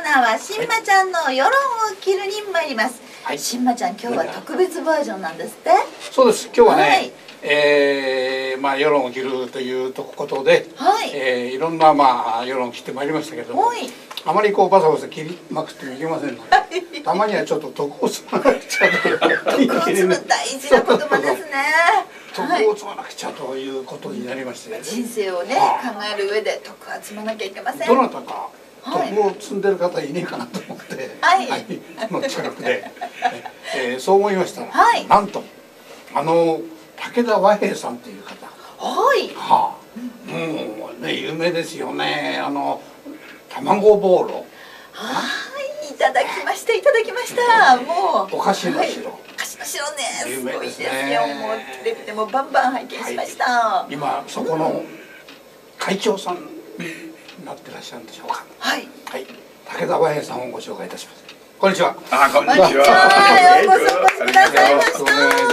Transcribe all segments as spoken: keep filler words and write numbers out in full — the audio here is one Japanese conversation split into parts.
ナーはしんまちゃんの世論を切るに参ります。はい、しんまちゃん今日は特別バージョンなんですって。 そうです。今日はね、はい、えー、まあ世論を切るということで、はい、えー、いろんなまあ世論を切ってまいりましたけども、はい、あまりこうバサバサ切りまくってもいけませんので、はい、たまにはちょっと徳を積まなくちゃと徳を積む大事な言葉ですね。 徳を積まなくちゃということになりまして、ね、 人生をね考える上で徳は積まなきゃいけません。 どなたか徳を積んでる方いねえかなと思って、はい、はい、この近くで、えー、そう思いましたら、はい、なんとあの武田和平さんという方、 はい、 はあ、もうね有名ですよね。あの卵ボーロ、 はい、いただきましたいただきました。もうお菓子の城、 はい、お菓子の城ね、すごいですよ。もうテレビでもバンバン拝見しました。はい、 今そこの会長さんなってらっしゃるんでしょうか。 はい。 はい。武田和平さんをご紹介いたします。こんにちは。 あ、こんにちは。 ようこそお越しくださいました。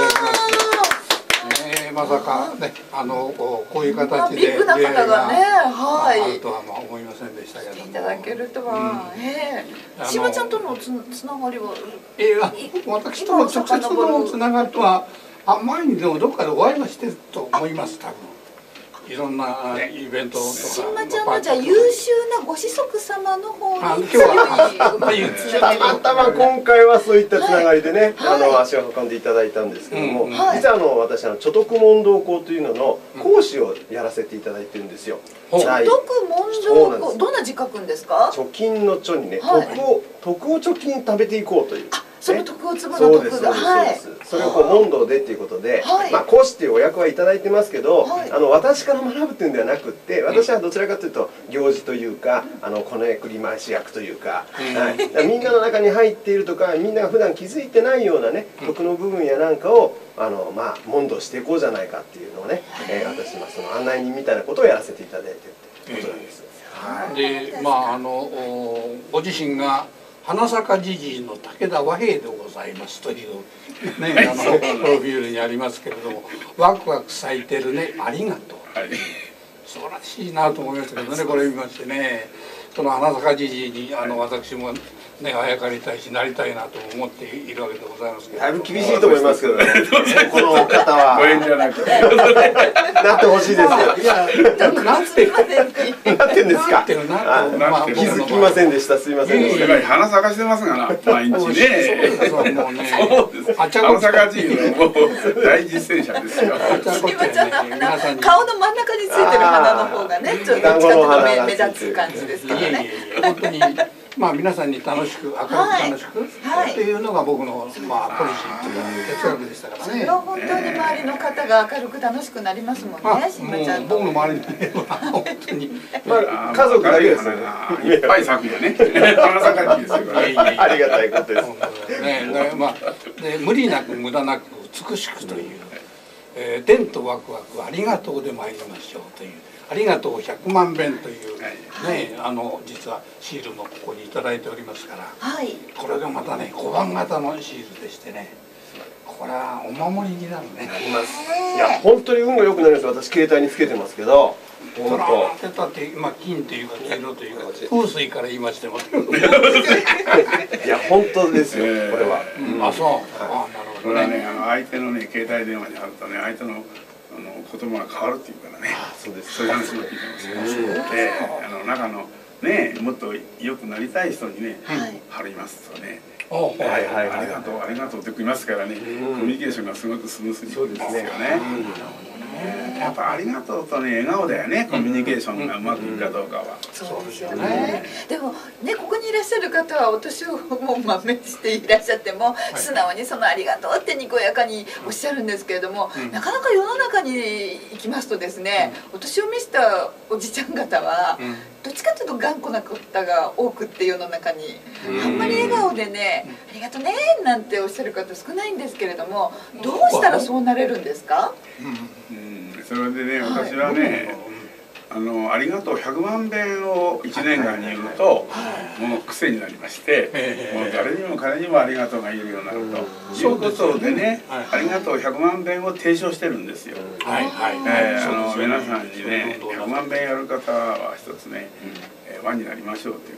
ええ、まさかね、あのこういう形でビッグな方がね、はい。 あるとはまあ思いませんでしたけども。 いただけるとは。ええ。しまちゃんとのつつながりは。 ええ、私との直接のつながりとは、あ、前にでもどっかでお会いはしてると思います。多分。いろんなイベントとか。 しんまちゃんのじゃあ優秀なご子息様の方に強い。 たまたま今回はそういったつながりでね、あの足を運んでいただいたんですけども、実はあの私あの貯徳問答校というのの講師をやらせていただいてるんですよ。 貯徳問答校、どんな字書くんですか？ 貯金の貯にね、徳を徳を貯金食べていこうという。 その徳を積むの徳が、はい、 それをこう問答でっていうことで、まあ講師っていうお役はいただいてますけど、あの私から学ぶっていうんではなくって、私はどちらかというと行事というか、あのこねくり回し役というか、はい、みんなの中に入っているとか、みんなが普段気づいてないようなね徳の部分やなんかをあのまあ問答していこうじゃないかっていうのをね、えー、私はその案内人みたいなことをやらせていただいてるってことなんです。 で、まああのご自身が花坂じじいの武田和平でございますというね、あのプロフィールにありますけれども、ワクワク咲いてるね、ありがとう、はい、素晴らしいなと思いましたけどね、これ見ましてね、その花坂じじいにあの私もねあやかりたいしなりたいなと思っているわけでございますけど、 だいぶ厳しいと思いますけどね、この方はご遠慮なくなってほしいですよ。 いや、なってなってんですか。 気づきませんでした。すみません。 やっぱり花咲かしてますがな、毎日ね。 そうです。もうね。 花咲かじいのもう大実践者ですよ。 しまちゃんの花、顔の真ん中についてる花の方がね、ちょっと近く目立つ感じですけどね。 本当に。まあ皆さんに楽しく明るく楽しくっていうのが僕のまあポリシーというか哲学でしたからね。 それは本当に周りの方が明るく楽しくなりますもんね。しんまちゃんと。 僕の周りに本当に家族だけですよね。 いっぱい咲くよね。花咲かじいですよ。 ありがたいことです。 ね、まあで無理なく無駄なく美しくという「天とワクワクありがとう」で参りましょうという。ありがとうひゃくまんべんというね、あの実はシールもここにいただいておりますから、はい、これがまたね小判型のシールでしてね、これはお守りになるね。 なります。いや本当に運が良くなります。私携帯につけてますけど、 本当。当てたってまあ金というか黄色というか風水から言いましても。 いや本当ですよこれは。 あそう。あなるほどね。 これはねあの相手のね携帯電話にあるとね相手のあの言葉が変わるっていうからね。そうです。そういう話も聞いてますよ。で、あの中のねもっと良くなりたい人にね貼りますとね。はいはいありがとうありがとうって言いますからね。コミュニケーションがすごくスムースにいきますよね。やっぱありがとうとね笑顔だよね。コミュニケーションがうまくいくかどうかは。 そうですよね。でもねここにいらっしゃる方はお年をもう豆していらっしゃっても素直にそのありがとうってにこやかにおっしゃるんですけれども、なかなか世の中に行きますとですね、お年を召したおじちゃん方はどっちかというと頑固な方が多くって世の中にあんまり笑顔でねありがとうねなんておっしゃる方少ないんですけれども、どうしたらそうなれるんですか？ それでね私はね、あのありがとうひゃくまんべんをいちねんかんに言うともう癖になりまして、もう誰にも彼にもありがとうが言えるようになるということでね、ありがとうひゃくまんべんを提唱してるんですよ。はいはい。あの皆さんにねひゃくまんべんやる方は一つね輪になりましょうということで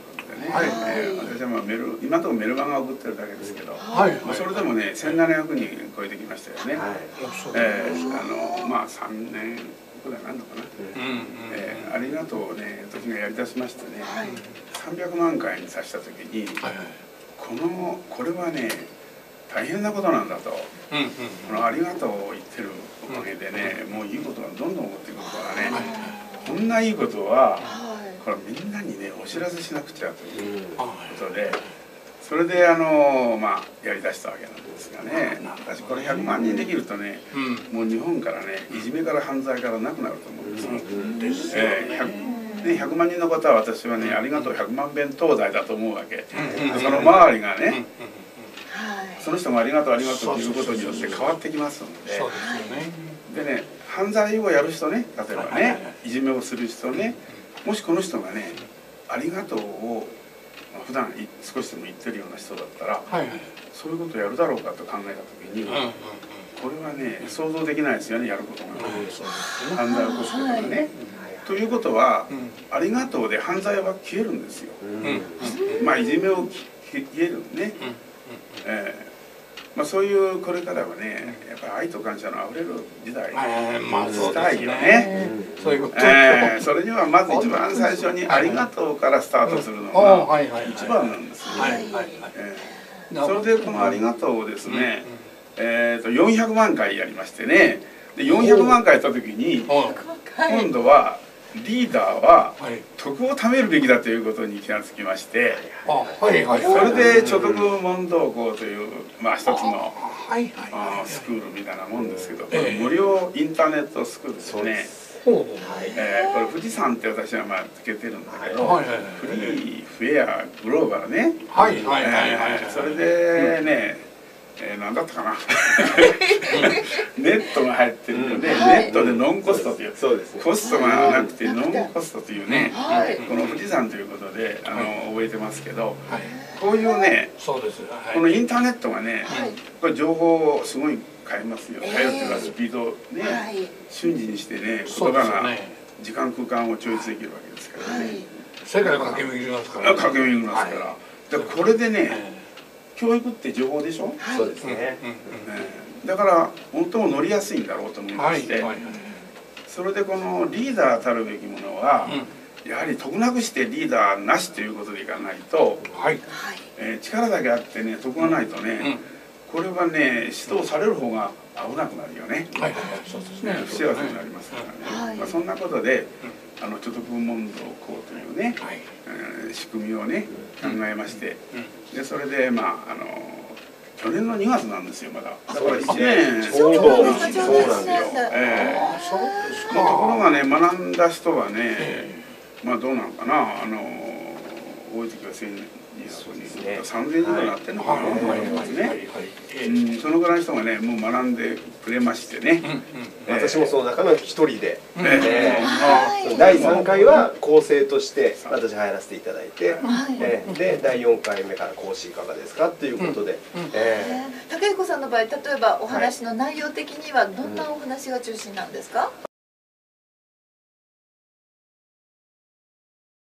ね、私はまあメル今のところメルマガを送ってるだけですけど、 はい、 それでもねせんななひゃくにん超えてきましたよね。えー、あのまあさんねんぐらいなんのかな。えー、ありがとうをね私がやりだしましてね、はい、さんびゃくまんかいにさした時に、はい、このこれはね大変なことなんだと、うんうん、このありがとうを言ってるおかげでね、もういいことがどんどん起こってくるからね、こんないいことはこれみんなにねお知らせしなくちゃということで、それであのまあやりだしたわけなんですがね、私これひゃくまんにんできるとね、もう日本からねいじめから犯罪からなくなると思うんですよ。えー、ひゃくまんにんの方は私はねありがとうひゃくまんべん東西だと思うわけ。その周りがねその人もありがとうありがとうということによって変わってきますので、でね犯罪をやる人ね、例えばねいじめをする人ね、もしこの人がねありがとうを普段少しでも言ってるような人だったら、そういうことをやるだろうかと考えた時に、これはね想像できないですよね、やることが犯罪を起こすことがね。ということはありがとうで犯罪は消えるんですよ。まあいじめを消えるね。えー、まあそういうこれからはねやっぱり愛と感謝のあふれる時代にしたいよね。それにはまず一番最初に「ありがとう」からスタートするのが一番なんですね。それでこの「ありがとう」をですねえとよんひゃくまんかいやりましてね、でよんひゃくまんかいやった時に今度はリーダーは徳を貯めるべきだということに気がつきまして、それで所得問答校というまあ一つのスクールみたいなもんですけど、無料インターネットスクールですね。えー、これ富士山って私はまあつけてるんだけど、フリーフェアグローバルね。それでねえー、何だったかなネットが入ってるので、はい、ネットでノンコストという、そうですね、コストがなくてノンコストというね、はい、この富士山ということであの、はい、覚えてますけど、はい、こういうね、そうです、はい、このインターネットがね、はい、これ情報をすごい変えますよ。変えるというかスピードね、はい、瞬時にしてね言葉が時間空間を超越できるわけですからね、はい、 世界駆け巡りますから、 ね、駆け巡りますから、はい、でこれでね、はい、教育って情報でしょ。 そうですね。 だから最も乗りやすいんだろうと思いまして、それでこのリーダーたるべきものはやはり得なくしてリーダーなしということでいかないと、え力だけあってね得がないとね、これはね指導される方が危なくなるよね。不幸せになりますからね。まあそんなことであの所得問答校というね仕組みをね考えまして。でそれでまああの去年のにがつなんですよ、まだ。だからいちねんちょうどそうなんですよ。ええ。ところがね学んだ人はね、まあどうなのかな、あの多い時はせんにひゃくにん、さんぜんにんぐらいなってるのかなと思いますね。そのぐらいの人がねもう学んでくれましてね。 私もその中の一人で、だいさんかいは講師として私入らせていただいて、でだいよんかいめから講師いかがですかっていうことで。 竹彦さんの場合、例えばお話の内容的にはどんなお話が中心なんですか？